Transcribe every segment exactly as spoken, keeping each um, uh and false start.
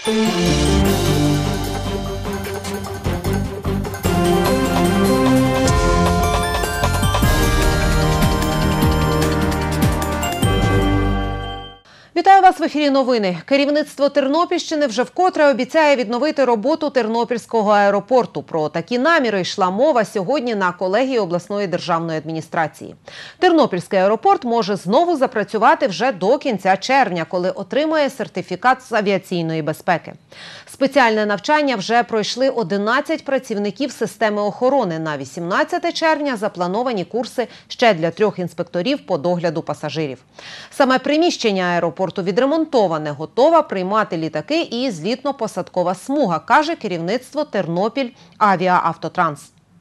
Вітаю вас в ефірі новини. Керівництво Тернопільщини вже вкотре обіцяє відновити роботу Тернопільського аеропорту. Про такі наміри йшла мова сьогодні на колегії обласної державної адміністрації. Тернопільський аеропорт може знову запрацювати вже до кінця червня, коли отримає сертифікат з авіаційної безпеки. Спеціальне навчання вже пройшли одинадцять працівників системи охорони. На вісімнадцяте червня заплановані курси ще для трьох інспекторів по догляду пасажирів. Саме приміщення аеропорту відремонтоване, готова приймати літаки і злітно-посадкова смуга, каже керівництво Тернопіль Авіаавтотранс.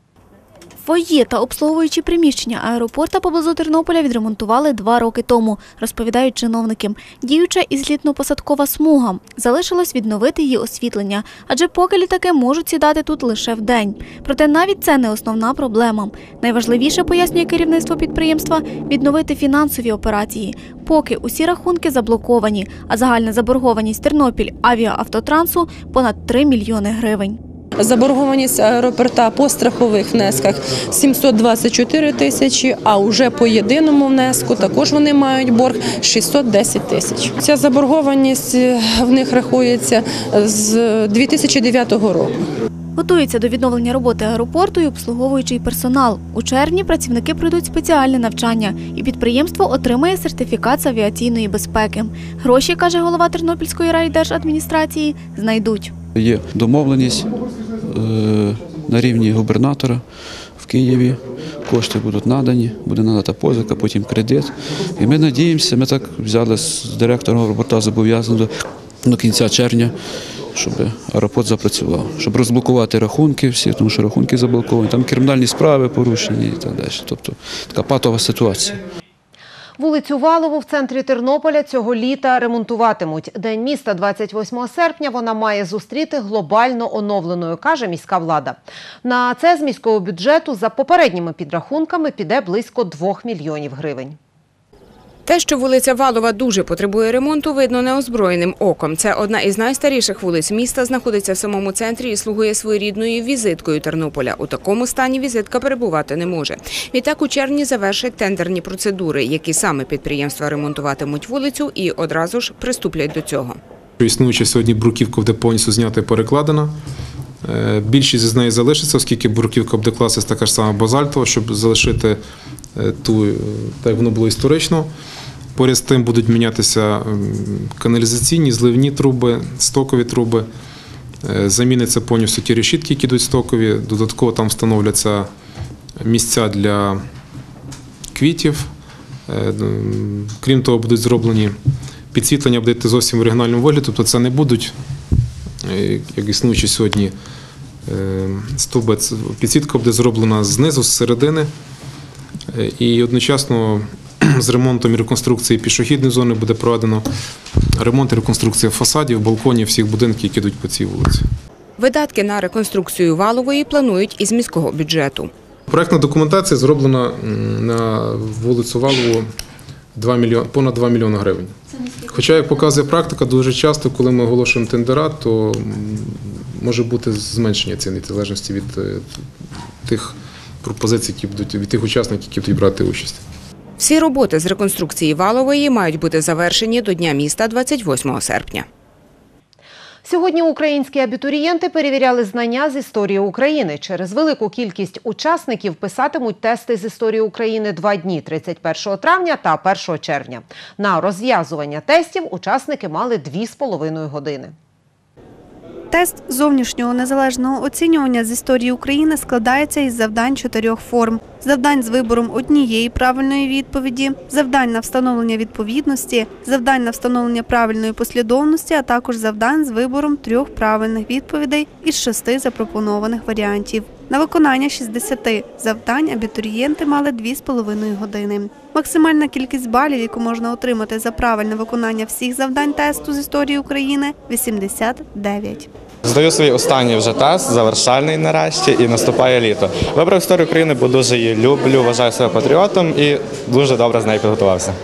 Фойє та обслуговуючі приміщення аеропорта поблизу Тернополя відремонтували два роки тому, розповідають чиновники. Діюча і злітно-посадкова смуга. Залишилось відновити її освітлення, адже поки літаки можуть сідати тут лише вдень. Проте навіть це не основна проблема. Найважливіше, пояснює керівництво підприємства, відновити фінансові операції. Поки усі рахунки заблоковані, а загальна заборгованість Тернопіль Авіаавтотрансу – понад три мільйони гривень. Заборгованість аеропорта по страхових внесках сімсот двадцять чотири тисячі, а вже по єдиному внеску також вони мають борг шістсот десять тисяч. Ця заборгованість в них рахується з дві тисячі дев'ятого року. Готується до відновлення роботи аеропорту і обслуговуючий персонал. У червні працівники пройдуть спеціальне навчання, і підприємство отримає сертифікат з авіаційної безпеки. Гроші, каже голова Тернопільської райдержадміністрації, знайдуть. Є домовленість на рівні губернатора в Києві, кошти будуть надані, буде надана позика, потім кредит. І ми надіємося, ми так взяли з директором аеропорту зобов'язання до кінця червня, щоб аеропорт запрацював, щоб розблокувати рахунки всі, тому що рахунки заблоковані, там кримінальні справи порушені і так далі. Тобто така патова ситуація. Вулицю Валову в центрі Тернополя цього літа ремонтуватимуть. День міста двадцять восьмого серпня вона має зустріти глобально оновленою, каже міська влада. На це з міського бюджету за попередніми підрахунками піде близько двох мільйонів гривень. Те, що вулиця Валова дуже потребує ремонту, видно неозброєним оком. Це одна із найстаріших вулиць міста, знаходиться в самому центрі і слугує своєрідною візиткою Тернополя. У такому стані візитка перебувати не може. Відтак у червні завершать тендерні процедури, які саме підприємства ремонтуватимуть вулицю і одразу ж приступлять до цього. Існуюча сьогодні бруківка буде повністю знята і перекладена. Більшість з неї залишиться, оскільки бруківка буде класитися така ж сама базальтова, щоб залишити ту, так як воно було історично. Поряд з тим будуть мінятися каналізаційні, зливні труби, стокові труби. Заміниться повністю ті решітки, які йдуть стокові. Додатково там встановляться місця для квітів. Крім того, будуть зроблені підсвітлення, буде йти зовсім в оригінальному вигляді. Тобто це не будуть, як існуючі сьогодні стовби, підсвітка буде зроблена знизу, з середини. І одночасно з ремонтом і реконструкцією пішохідної зони буде проведено ремонт і реконструкція фасадів, балконів, всіх будинків, які йдуть по цій вулиці. Видатки на реконструкцію Валової планують із міського бюджету. Проектна документація зроблена на вулицю Валову понад два мільйони гривень. Хоча, як показує практика, дуже часто, коли ми оголошуємо тендера, то може бути зменшення ціни, в залежності від тих пропозицій, які будуть, від тих учасників, які будуть брати участь. Всі роботи з реконструкції Валової мають бути завершені до Дня міста двадцять восьмого серпня. Сьогодні українські абітурієнти перевіряли знання з історії України. Через велику кількість учасників писатимуть тести з історії України два дні – тридцять першого травня та першого червня. На розв'язування тестів учасники мали дві з половиною години. Тест зовнішнього незалежного оцінювання з історії України складається із завдань чотирьох форм. Завдань з вибором однієї правильної відповіді, завдань на встановлення відповідності, завдань на встановлення правильної послідовності, а також завдань з вибором трьох правильних відповідей із шести запропонованих варіантів. На виконання шістдесят завдань абітурієнти мали дві з половиною години. Максимальна кількість балів, яку можна отримати за правильне виконання всіх завдань тесту з історії України – вісімдесят дев'ять. Здаю свій останній вже тест, завершальний нарешті, і наступає літо. Вибрав історію України, бо дуже її люблю, вважаю себе патріотом і дуже добре з нею підготувався.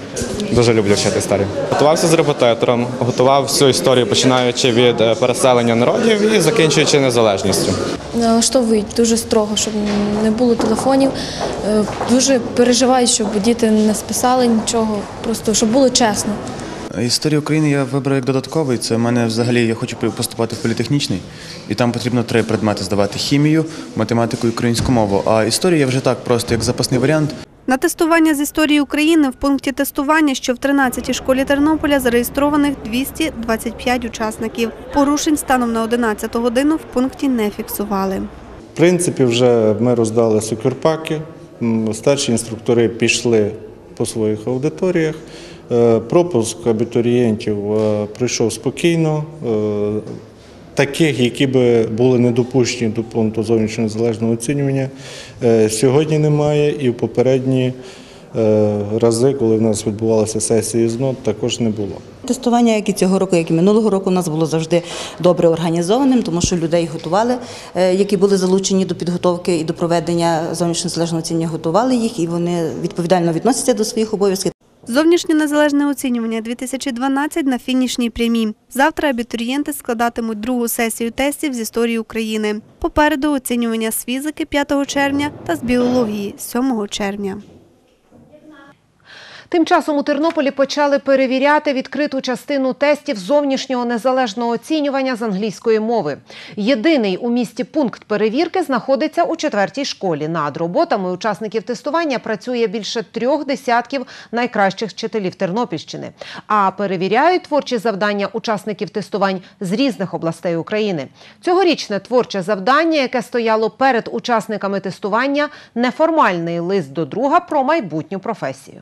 Дуже люблю вчити історію. Готувався з репетитором, готував всю історію, починаючи від е, переселення народів і закінчуючи незалежністю. Налаштовують дуже строго, щоб не було телефонів. Е, Дуже переживають, щоб діти не списали нічого, просто щоб було чесно. Історію України я вибрав як додатковий. Це в мене взагалі, я хочу поступати в політехнічний, і там потрібно три предмети здавати: хімію, математику і українську мову. А історію я вже так, просто як запасний варіант. На тестування з історії України в пункті тестування, що в тринадцятій школі Тернополя, зареєстрованих двісті двадцять п'ять учасників. Порушень станом на одинадцяту годину в пункті не фіксували. В принципі, вже ми роздали сукерпаки, старші інструктори пішли по своїх аудиторіях. Пропуск абітурієнтів пройшов спокійно. Таких, які би були недопущені до пункту зовнішнього незалежного оцінювання, сьогодні немає, і в попередні рази, коли в нас відбувалися сесії з нот, також не було. Тестування, як і цього року, як і минулого року, у нас було завжди добре організованим, тому що людей готували, які були залучені до підготовки і до проведення зовнішнього незалежного оцінювання, готували їх, і вони відповідально відносяться до своїх обов'язків. Зовнішнє незалежне оцінювання дві тисячі дванадцять на фінішній прямій. Завтра абітурієнти складатимуть другу сесію тестів з історії України. Попереду оцінювання з фізики п'ятого червня та з біології сьомого червня. Тим часом у Тернополі почали перевіряти відкриту частину тестів зовнішнього незалежного оцінювання з англійської мови. Єдиний у місті пункт перевірки знаходиться у четвертій школі. Над роботами учасників тестування працює більше трьох десятків найкращих вчителів Тернопільщини. А перевіряють творчі завдання учасників тестувань з різних областей України. Цьогорічне творче завдання, яке стояло перед учасниками тестування – неформальний лист до друга про майбутню професію.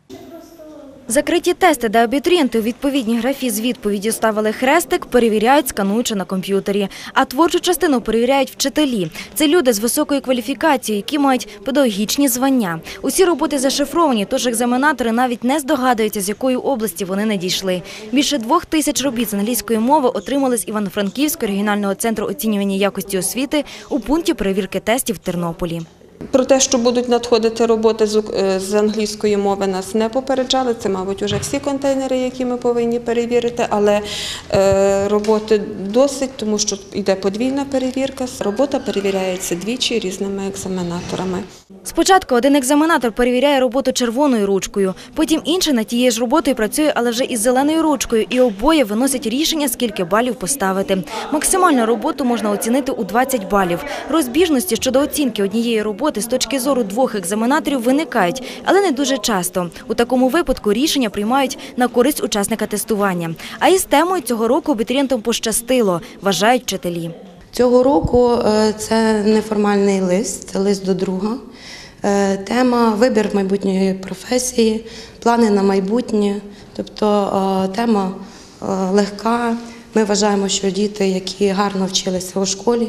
Закриті тести, де абітурієнти у відповідній графі з відповіддю ставили хрестик, перевіряють, скануючи на комп'ютері. А творчу частину перевіряють вчителі. Це люди з високою кваліфікацією, які мають педагогічні звання. Усі роботи зашифровані, тож екзаменатори навіть не здогадуються, з якої області вони надійшли. Більше двох тисяч робіт з англійської мови отримали з Івано-Франківського регіонального центру оцінювання якості освіти у пункті перевірки тестів в Тернополі. Про те, що будуть надходити роботи з англійської мови, нас не попереджали. Це, мабуть, вже всі контейнери, які ми повинні перевірити, але роботи досить, тому що йде подвійна перевірка. Робота перевіряється двічі різними екзаменаторами. Спочатку один екзаменатор перевіряє роботу червоною ручкою, потім інший над тією ж роботою працює, але вже із зеленою ручкою, і обоє виносять рішення, скільки балів поставити. Максимальну роботу можна оцінити у двадцять балів. Розбіжності щодо оцінки однієї роботи з точки зору двох екзаменаторів виникають, але не дуже часто. У такому випадку рішення приймають на користь учасника тестування. А із темою цього року абітурієнтам пощастило, вважають вчителі. Цього року це неформальний лист, це лист до друга. Тема – вибір майбутньої професії, плани на майбутнє. Тобто тема легка. Ми вважаємо, що діти, які гарно вчилися у школі,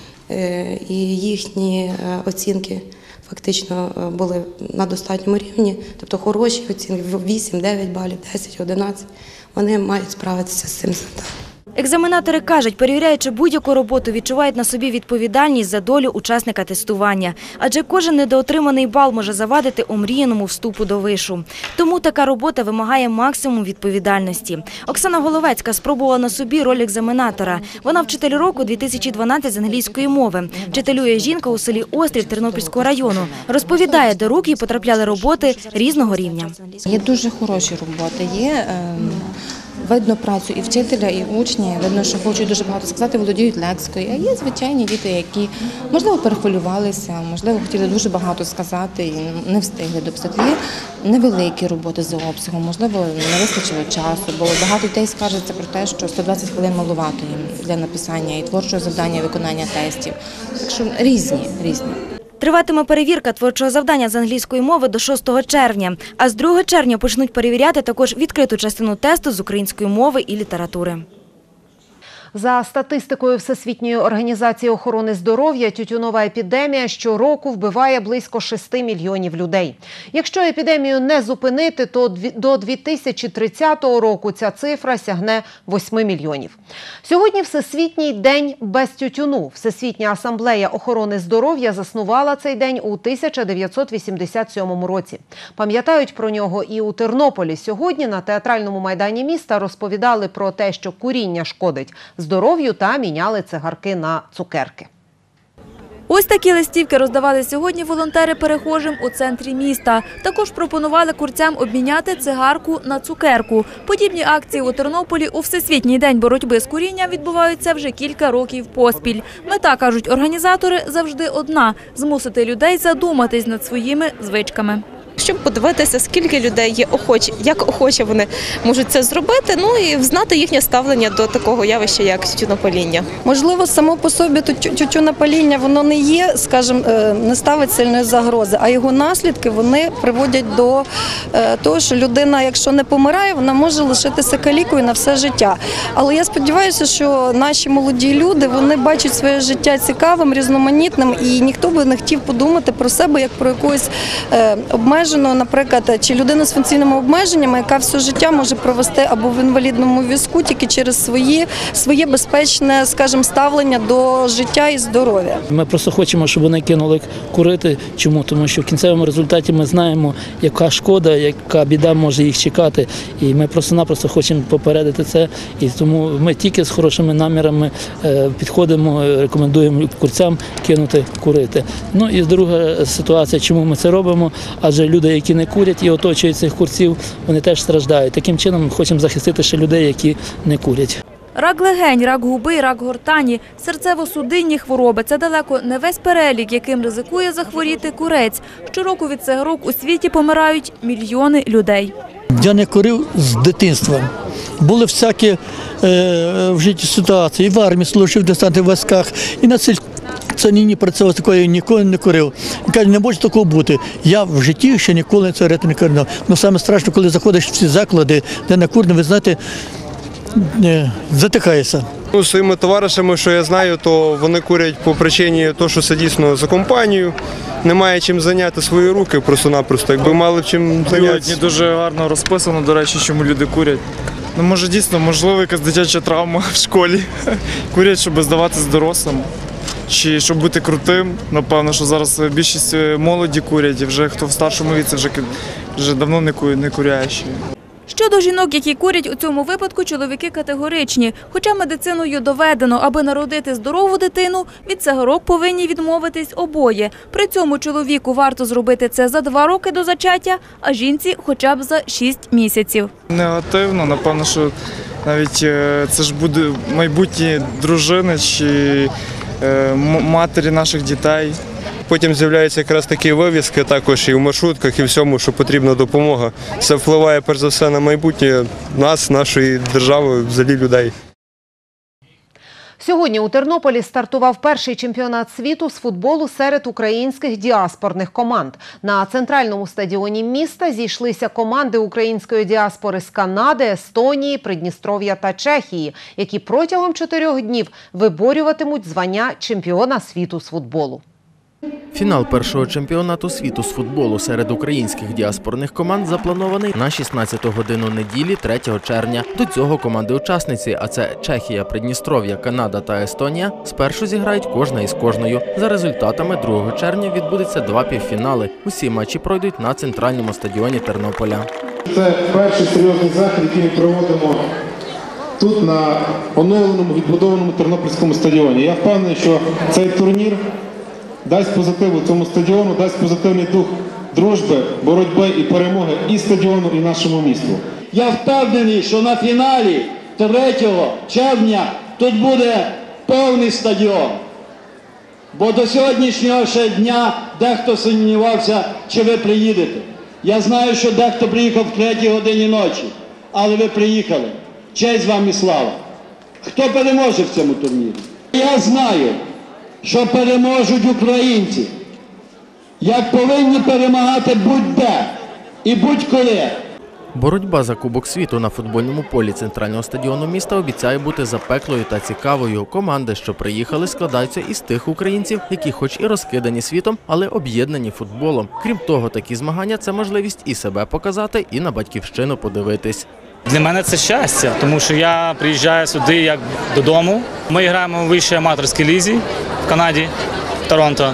і їхні оцінки фактично були на достатньому рівні, тобто хороші оцінки, вісім-дев'ять балів, десять, одинадцять, вони мають справитися з цим завданням. Екзаменатори кажуть, перевіряючи будь-яку роботу, відчувають на собі відповідальність за долю учасника тестування. Адже кожен недоотриманий бал може завадити омріяному вступу до вишу. Тому така робота вимагає максимум відповідальності. Оксана Головецька спробувала на собі роль екзаменатора. Вона вчитель року дві тисячі дванадцять з англійської мови. Вчителює жінка у селі Острів Тернопільського району. Розповідає, до рук їй потрапляли роботи різного рівня. Є дуже хороші роботи, є... Видно працю і вчителя, і учня, видно, що хочуть дуже багато сказати, володіють лексикою. А є звичайні діти, які, можливо, перехвилювалися, можливо, хотіли дуже багато сказати і не встигли дописати. Є невеликі роботи за обсягом, можливо, не вистачило часу, бо багато дітей скаржаться про те, що сто двадцять хвилин маловато їм для написання і творчого завдання, і виконання тестів. Так що різні, різні. Триватиме перевірка творчого завдання з англійської мови до шостого червня. А з другого червня почнуть перевіряти також відкриту частину тесту з української мови і літератури. За статистикою Всесвітньої організації охорони здоров'я, тютюнова епідемія щороку вбиває близько шести мільйонів людей. Якщо епідемію не зупинити, то до дві тисячі тридцятого року ця цифра сягне восьми мільйонів. Сьогодні Всесвітній день без тютюну. Всесвітня асамблея охорони здоров'я заснувала цей день у тисяча дев'ятсот вісімдесят сьомому році. Пам'ятають про нього і у Тернополі. Сьогодні на театральному майдані міста розповідали про те, що куріння шкодить здоров'ю, та міняли цигарки на цукерки. Ось такі листівки роздавали сьогодні волонтери перехожим у центрі міста. Також пропонували курцям обміняти цигарку на цукерку. Подібні акції у Тернополі у Всесвітній день боротьби з курінням відбуваються вже кілька років поспіль. Мета, кажуть організатори, завжди одна – змусити людей задуматись над своїми звичками. Щоб подивитися, скільки людей є охочі, як охоче вони можуть це зробити, ну і знати їхнє ставлення до такого явища, як тютюнопаління. Можливо, само по собі тютюнопаління воно не є, скажімо, не ставить сильної загрози, а його наслідки вони приводять до того, що людина, якщо не помирає, вона може лишитися калікою на все життя. Але я сподіваюся, що наші молоді люди, вони бачать своє життя цікавим, різноманітним, і ніхто би не хотів подумати про себе як про якогось обмеження. Наприклад, чи людина з функційними обмеженнями, яка все життя може провести або в інвалідному візку тільки через свої, своє безпечне, скажімо, ставлення до життя і здоров'я. Ми просто хочемо, щоб вони кинули курити. Чому? Тому що в кінцевому результаті ми знаємо, яка шкода, яка біда може їх чекати. І ми просто-напросто хочемо попередити це. І тому ми тільки з хорошими намірами підходимо, рекомендуємо курцям кинути курити. Ну і друга ситуація, чому ми це робимо, адже люди, які не курять і оточують цих курців, вони теж страждають. Таким чином ми хочемо захистити ще людей, які не курять. Рак легень, рак губи, рак гортані, серцево-судинні хвороби – це далеко не весь перелік, яким ризикує захворіти курець. Щороку від цигарок у світі помирають мільйони людей. Я не курив з дитинства. Були всякі е, в житті ситуації. І в армії служив в десантних військах, і на сільській нині працював, такої ніколи не курив. Він каже, не може такого бути. Я в житті ще ніколи цигарети не курив. Ну, саме страшно, коли заходиш в ці заклади, де не курно, ви знаєте, затикаєшся. Ну, своїми товаришами, що я знаю, то вони курять по причині того, що це дійсно за компанію. Немає чим зайняти свої руки просто-напросто, якби мали чим зайнятися. Дуже гарно розписано, до речі, чому люди курять. Ну, може, дійсно, можливо, якась дитяча травма в школі. Курять, щоб здаватися дорослим. Чи щоб бути крутим. Напевно, що зараз більшість молоді курять, і вже хто в старшому віці вже, вже давно не, ку, не куряє. Щодо жінок, які курять, у цьому випадку чоловіки категоричні. Хоча медициною доведено, аби народити здорову дитину, від цигарок повинні відмовитись обоє. При цьому чоловіку варто зробити це за два роки до зачаття, а жінці хоча б за шість місяців. Негативно, напевно, що навіть це ж буде майбутні дружини чи матері наших дітей. Потім з'являються якраз такі вивіски, також і в маршрутках, і всьому, що потрібна допомога. Це впливає, перш за все, на майбутнє нас, нашої держави, взагалі людей. Сьогодні у Тернополі стартував перший чемпіонат світу з футболу серед українських діаспорних команд. На центральному стадіоні міста зійшлися команди української діаспори з Канади, Естонії, Придністров'я та Чехії, які протягом чотирьох днів виборюватимуть звання чемпіона світу з футболу. Фінал першого чемпіонату світу з футболу серед українських діаспорних команд запланований на шістнадцяту годину неділі третього червня. До цього команди-учасниці, а це Чехія, Придністров'я, Канада та Естонія, спершу зіграють кожна із кожною. За результатами другого червня відбудеться два півфінали. Усі матчі пройдуть на центральному стадіоні Тернополя. Це перший серйозний захід, який ми проводимо тут на оновленому, відбудованому Тернопільському стадіоні. Я впевнений, що цей турнір дасть позитиву цьому стадіону, дасть позитивний дух дружби, боротьби і перемоги і стадіону, і нашому місту. Я впевнений, що на фіналі третього червня тут буде повний стадіон. Бо до сьогоднішнього ще дня дехто сумнівався, чи ви приїдете. Я знаю, що дехто приїхав в третій годині ночі, але ви приїхали. Честь вам і слава. Хто переможе в цьому турнірі? Я знаю, що переможуть українці, як повинні перемагати будь-де і будь-коли. Боротьба за Кубок світу на футбольному полі центрального стадіону міста обіцяє бути запеклою та цікавою. Команди, що приїхали, складаються із тих українців, які хоч і розкидані світом, але об'єднані футболом. Крім того, такі змагання – це можливість і себе показати, і на батьківщину подивитись. Для мене це щастя, тому що я приїжджаю сюди як додому. Ми граємо у вищій аматорській лізі в Канаді, в Торонто.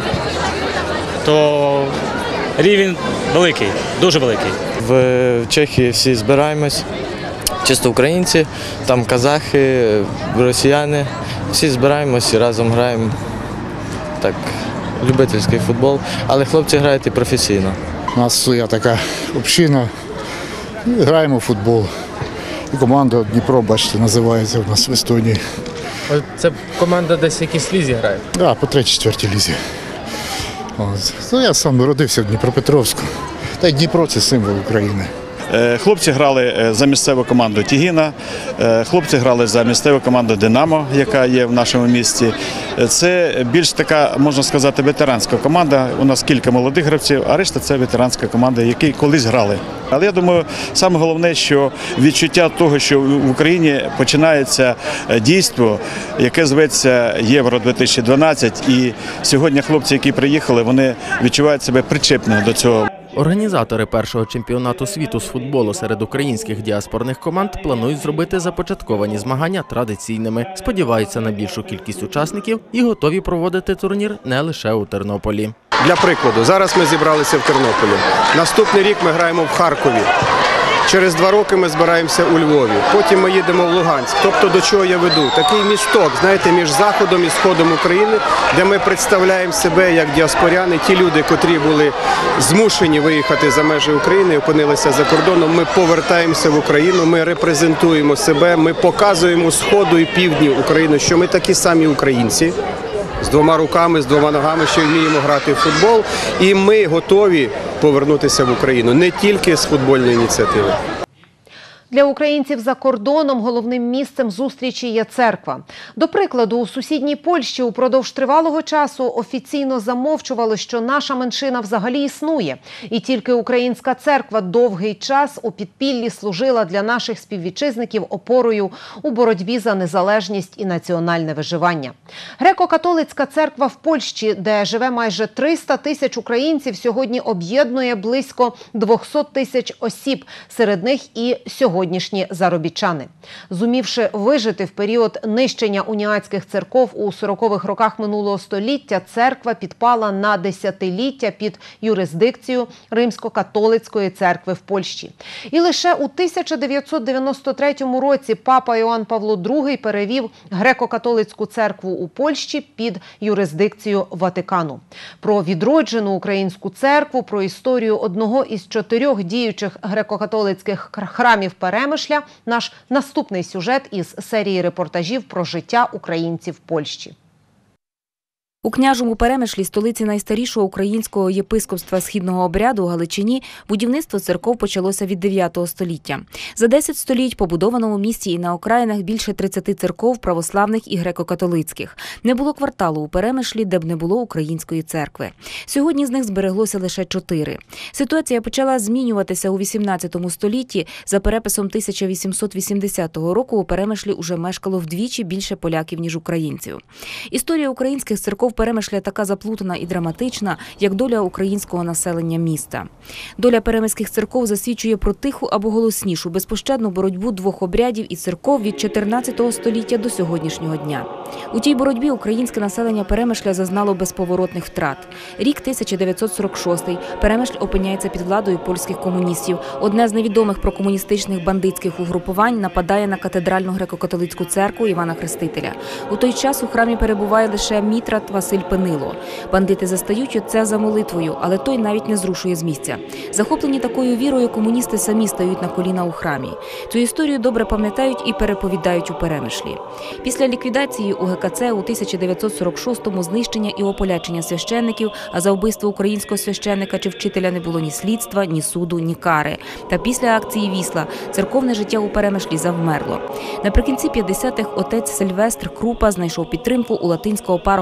То рівень великий, дуже великий. В Чехії всі збираємось, чисто українці, там казахи, росіяни. Всі збираємось і разом граємо. Так, любительський футбол, але хлопці грають і професійно. У нас своя така община, граємо в футбол. І команда Дніпро, бачите, називається у нас в Естонії. Це команда десь в якійсь лізі грає? Так, да, по третій-четвертій лізі. От. Ну, я сам народився в Дніпропетровську. Та й Дніпро – це символ України. Хлопці грали за місцеву команду Тігіна, хлопці грали за місцеву команду Динамо, яка є в нашому місті. Це більш така, можна сказати, ветеранська команда. У нас кілька молодих гравців, а решта – це ветеранська команда, які колись грали. Але я думаю, саме головне, що відчуття того, що в Україні починається дійство, яке зветься Євро дві тисячі дванадцять, і сьогодні хлопці, які приїхали, вони відчувають себе причепними до цього. Організатори першого чемпіонату світу з футболу серед українських діаспорних команд планують зробити започатковані змагання традиційними. Сподіваються на більшу кількість учасників і готові проводити турнір не лише у Тернополі. Для прикладу, зараз ми зібралися в Тернополі. Наступний рік ми граємо в Харкові. Через два роки ми збираємося у Львові. Потім ми їдемо в Луганськ. Тобто, до чого я веду? Такий місток, знаєте, між Заходом і Сходом України, де ми представляємо себе як діаспоряни. Ті люди, котрі були змушені виїхати за межі України, опинилися за кордоном, ми повертаємося в Україну, ми репрезентуємо себе, ми показуємо Сходу і Півдню України, що ми такі самі українці. З двома руками, з двома ногами, що вміємо грати в футбол. І ми готові повернутися в Україну не тільки з футбольної ініціативи. Для українців за кордоном головним місцем зустрічі є церква. До прикладу, у сусідній Польщі упродовж тривалого часу офіційно замовчували, що наша меншина взагалі існує. І тільки українська церква довгий час у підпіллі служила для наших співвітчизників опорою у боротьбі за незалежність і національне виживання. Греко-католицька церква в Польщі, де живе майже триста тисяч українців, сьогодні об'єднує близько двісті тисяч осіб, серед них і сьогодні. Сьогоднішні заробітчани. Зумівши вижити в період нищення уніатських церков у сорокових роках минулого століття, церква підпала на десятиліття під юрисдикцію Римсько-католицької церкви в Польщі. І лише у тисяча дев'ятсот дев'яносто третьому році папа Іоанн Павло другий перевів греко-католицьку церкву у Польщі під юрисдикцію Ватикану. Про відроджену українську церкву, про історію одного із чотирьох діючих греко-католицьких храмів Перемишля – наш наступний сюжет із серії репортажів про життя українців в Польщі. У Княжому Перемишлі, столиці найстарішого українського єпископства східного обряду Галичині, будівництво церков почалося від дев'ятого століття. За десять століть побудовано у місті і на окраїнах більше тридцяти церков православних і греко-католицьких. Не було кварталу у Перемишлі, де б не було української церкви. Сьогодні з них збереглося лише чотири. Ситуація почала змінюватися у вісімнадцятому столітті. За переписом тисяча вісімсот вісімдесятого року у Перемишлі уже мешкало вдвічі більше поляків, ніж українців. Історія українських церков Перемишля така заплутана і драматична, як доля українського населення міста. Доля перемиських церков засвідчує про тиху або голоснішу, безпощадну боротьбу двох обрядів і церков від чотирнадцятого століття до сьогоднішнього дня. У тій боротьбі українське населення Перемишля зазнало безповоротних втрат. Рік тисяча дев'ятсот сорок шостий. Перемишль опиняється під владою польських комуністів. Одне з невідомих прокомуністичних бандитських угрупувань нападає на катедральну греко-католицьку церкву Івана Хрестителя. У той час у храмі перебуває лише мітрат Василь Пенило. Бандити застають отця за молитвою, але той навіть не зрушує з місця. Захоплені такою вірою, комуністи самі стають на коліна у храмі. Цю історію добре пам'ятають і переповідають у Перемишлі. Після ліквідації у ге ка це у тисяча дев'ятсот сорок шостому знищення і ополячення священників, а за вбивство українського священника чи вчителя не було ні слідства, ні суду, ні кари. Та після акції «Вісла» церковне життя у Перемишлі завмерло. Наприкінці п'ятдесятих отець Сильвестр Крупа знайшов підтримку у латинського пароха Костеля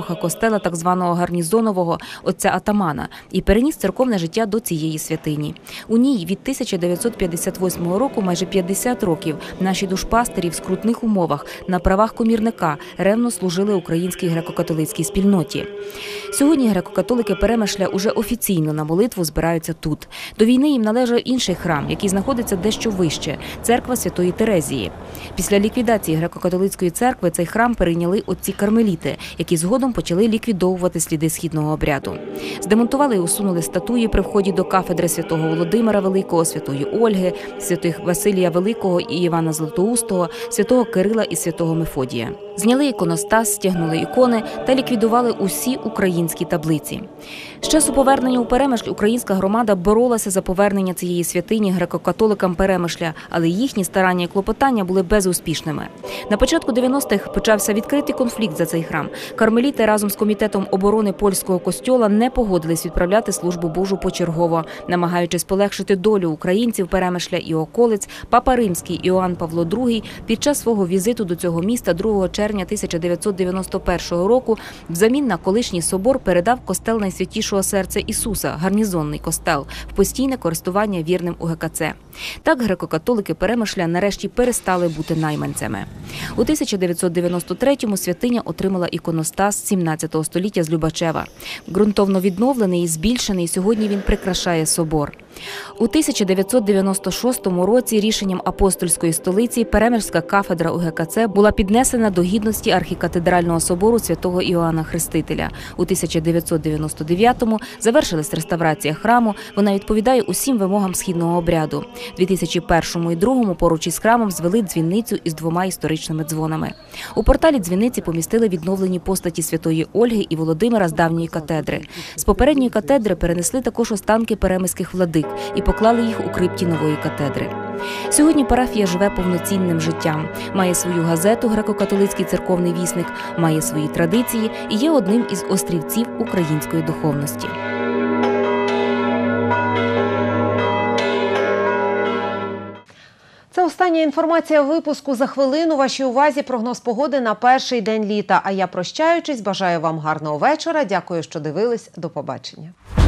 костела так званого гарнізонового отця Атамана і переніс церковне життя до цієї святині. У ній від тисяча дев'ятсот п'ятдесят восьмого року майже п'ятдесят років наші душпастері в скрутних умовах на правах комірника ревно служили українській греко-католицькій спільноті. Сьогодні греко-католики Перемишля уже офіційно на молитву збираються тут. До війни їм належав інший храм, який знаходиться дещо вище – церква Святої Терезії. Після ліквідації греко-католицької церкви цей храм перейняли отці кармеліти, які згодом почали ліквідовувати сліди східного обряду. Здемонтували і усунули статуї при вході до кафедри святого Володимира Великого, святої Ольги, святих Василія Великого і Івана Златоустого, святого Кирила і святого Мефодія. Зняли іконостас, стягнули ікони та ліквідували усі українські таблиці. З часу повернення у Перемишль українська громада боролася за повернення цієї святині греко-католикам Перемишля, але їхні старання і клопотання були безуспішними. На початку дев'яностих почався відкритий конфлікт за цей храм. Кармеліти разом з Комітетом оборони польського костьола не погодились відправляти службу Божу почергово. Намагаючись полегшити долю українців Перемишля і околиць, Папа Римський Іоанн Павло другий під час свого візиту до цього міста другого червня тисяча дев'ятсот дев'яносто першого року взамін на колишній собор передав костел Найсвятішого Серця Ісуса, гарнізонний костел, в постійне користування вірним у ге ка це. Так греко-католики Перемишля нарешті перестали бути найманцями. У тисяча дев'ятсот дев'яносто третьому святиня отримала іконостас сімнадцятого століття з Любачева. Ґрунтовно відновлений і збільшений, сьогодні він прикрашає собор. У тисяча дев'ятсот дев'яносто шостому році рішенням апостольської столиці Перемишська кафедра у ге ка це була піднесена до гідності архікатедрального собору святого Іоанна Хрестителя. У тисяча дев'ятсот дев'яносто дев'ятому завершилась реставрація храму, вона відповідає усім вимогам східного обряду. У дві тисячі першому і другому поруч із храмом звели дзвіницю із двома історичними дзвонами. У порталі дзвіниці помістили відновлені постаті святої Ольги і Володимира з давньої катедри. З попередньої катедри перенесли також останки перемиських владик і поклали їх у крипті нової катедри. Сьогодні парафія живе повноцінним життям, має свою газету «Греко-католицький церковний вісник», має свої традиції і є одним із острівців української духовності. Це остання інформація випуску. За хвилину вашій увазі прогноз погоди на перший день літа. А я, прощаючись, бажаю вам гарного вечора. Дякую, що дивились. До побачення.